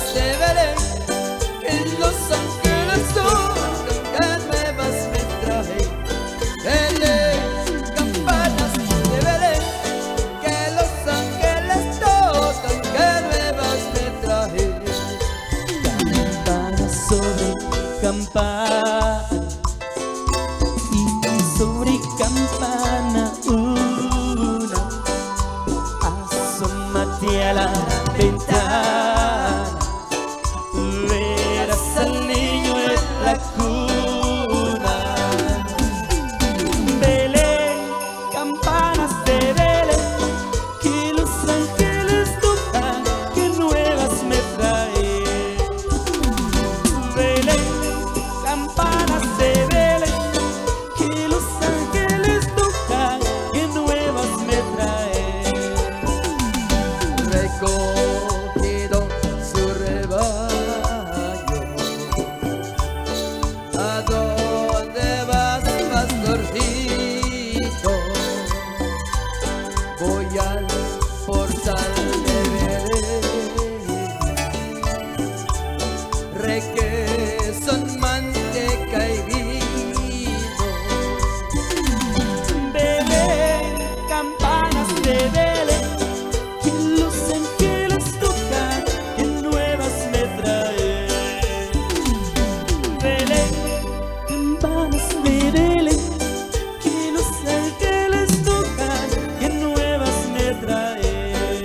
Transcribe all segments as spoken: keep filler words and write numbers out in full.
de Belén, que los ángeles tocan, que nuevas me traen. Belén, campanas de Belén, que los ángeles tocan, que nuevas me traen. Campana sobre campana y sobre campana una, asómate a la ventana, verás al niño en la cuna. Belén, campanas de Belén, que los ángeles tocan, que nuevas me traen. Belén, campanas de Belén, que los ángeles tocan, que nuevas me traen. Recogido su rebaño, ¿a dónde vas, pastorcito? Voy al portal de Belén, requesón, manteca y vino. Belén, campanas de Belén, que los ángeles tocan, que nuevas me traen. Belén, campanas de Belén, que los ángeles tocan, que nuevas me traen.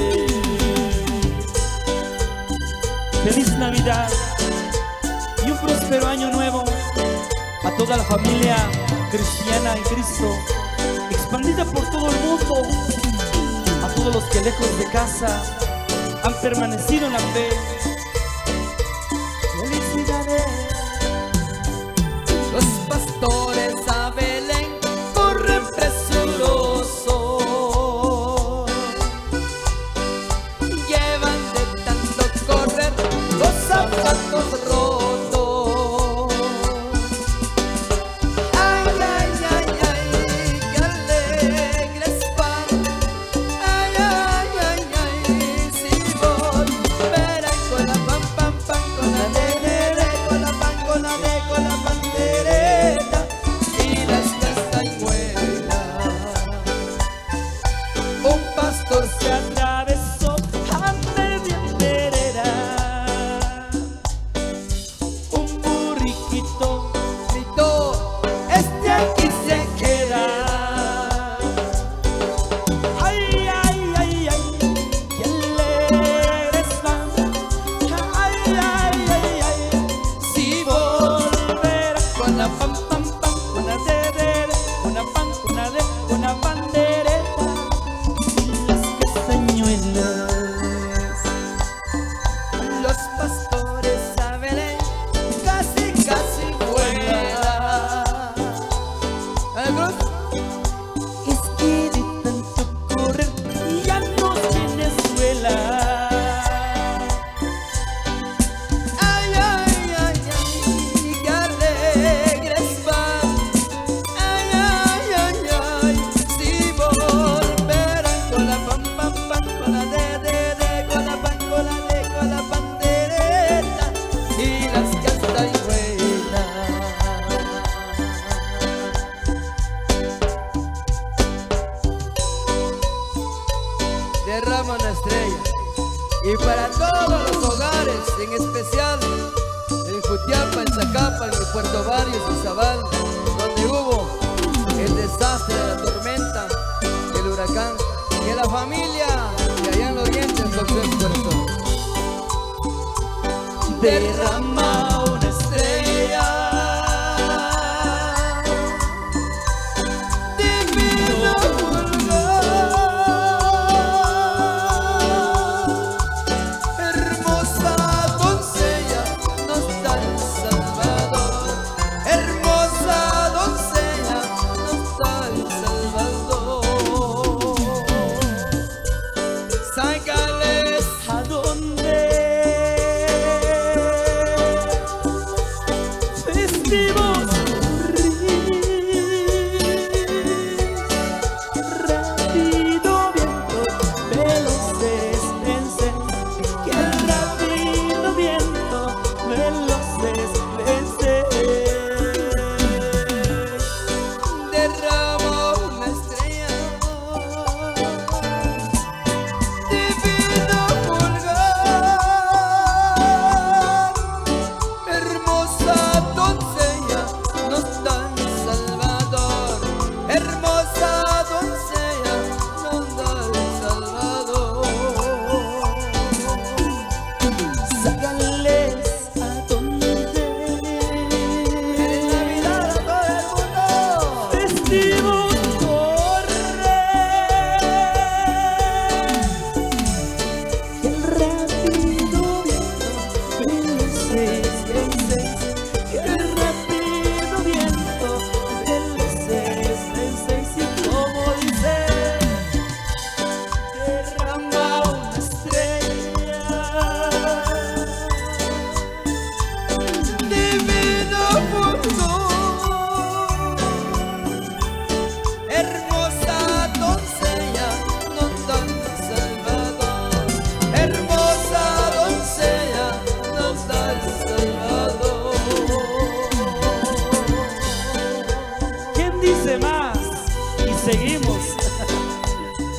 Feliz Navidad y un próspero año nuevo a toda la familia cristiana en Cristo, expandida por todo el mundo, a todos los que lejos de casa han permanecido en la fe. Felicidades. Los pastores a Belén corren presurosos, llevan de tanto correr los zapatos rotos. Ay, ay, ay, ay, qué alegres van. Ay, ay, ay, ay, si volverán con la pam, pam, pam, con la de, de, de, con la pam, con la de, con la pandereta y las castañuelas. Un pastor se atravesó a media vereda, un burriquito gritó, este aquí se queda. Ay, ay, ay, ay, qué alegres van. Ay, ay, ay, ay, si volverá con la pam, pam, pam, con la de, de, de, con la pam, con la de, con la pandereta y las castañuelas. Los pastores a Belén casi, casi vuelan. ¿Algunos? Es que de tanto correr ya no tiene suela. Ay, ay, ay, ay, qué alegres van. Ay, ay, ay, ay, si volverán con la pam, pam, pam, con la de, de, de, con la pam, con la de, con la pandereta y las castañuelas. Derrama una estrella y para todos los hogares, en especial en Jutiapa, en Zacapa, en Puerto Barrios y Zabal, donde hubo el desastre de la tormenta, el huracán, que la familia de allá en el oriente encontró el corazón. Derrama una estrella, divino fulgor, hermosa doncella, nos da el Salvador. Hermosa doncella, nos da el Salvador. Sácales a donde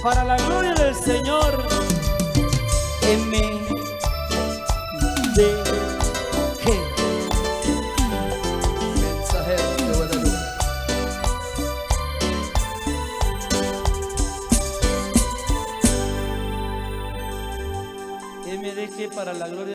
para la gloria del Señor. M D G. Mensajeros de Guadalupe. M D G para la gloria